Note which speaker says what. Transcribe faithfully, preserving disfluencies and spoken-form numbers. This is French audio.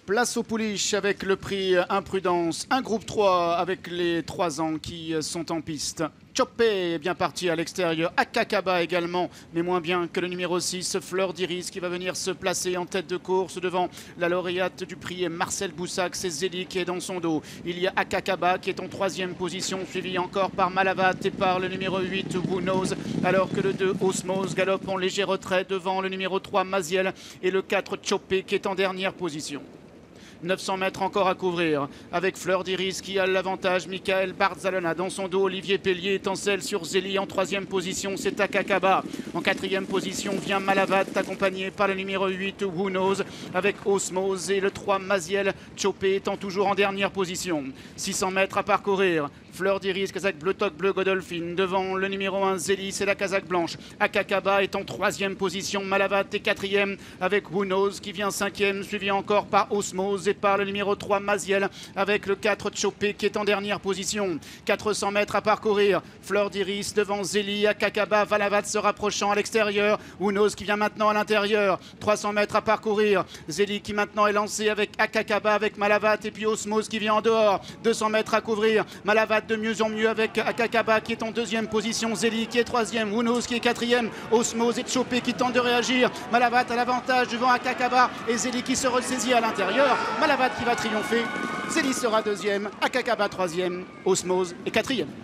Speaker 1: Place au pouliche avec le prix Imprudence. Un groupe trois avec les trois ans qui sont en piste. Chopé est bien parti à l'extérieur. Akakaba également, mais moins bien que le numéro six, Fleur d'Iris, qui va venir se placer en tête de course devant la lauréate du prix Marcel Boussac. C'est Zélie qui est dans son dos. Il y a Akakaba qui est en troisième position, suivi encore par Malavat et par le numéro huit, Who Knows, alors que le deux, Osmose, galope en léger retrait devant le numéro trois, Maziel, et le quatre, Chopé, qui est en dernière position. neuf cents mètres encore à couvrir avec Fleur d'Iris qui a l'avantage. Michael Barzalona dans son dos. Olivier Pellier étincelle sur Zélie en troisième position. C'est Akakaba. En quatrième position vient Malavat accompagné par le numéro huit Who Knows avec Osmose et le trois Maziel. Chopé étant toujours en dernière position. six cents mètres à parcourir. Fleur d'Iris, casaque bleu toc bleu Godolphin devant le numéro un Zélie, c'est la casaque blanche. Akakaba est en troisième position, Malavat est quatrième avec Who Knows qui vient cinquième, suivi encore par Osmose et par le numéro trois Maziel avec le quatre Chopé qui est en dernière position. quatre cents mètres à parcourir, Fleur d'Iris devant Zélie, Akakaba, Malavat se rapprochant à l'extérieur, Who Knows qui vient maintenant à l'intérieur. trois cents mètres à parcourir, Zélie qui maintenant est lancé avec Akakaba, avec Malavat et puis Osmose qui vient en dehors. deux cents mètres à couvrir, Malavat de mieux en mieux avec Akakaba qui est en deuxième position, Zélie qui est troisième, Who Knows qui est quatrième, Osmose et Chopé qui tentent de réagir. Malavat à l'avantage devant Akakaba et Zélie qui se ressaisit à l'intérieur. Malavat qui va triompher, Zélie sera deuxième, Akakaba troisième, Osmose est quatrième.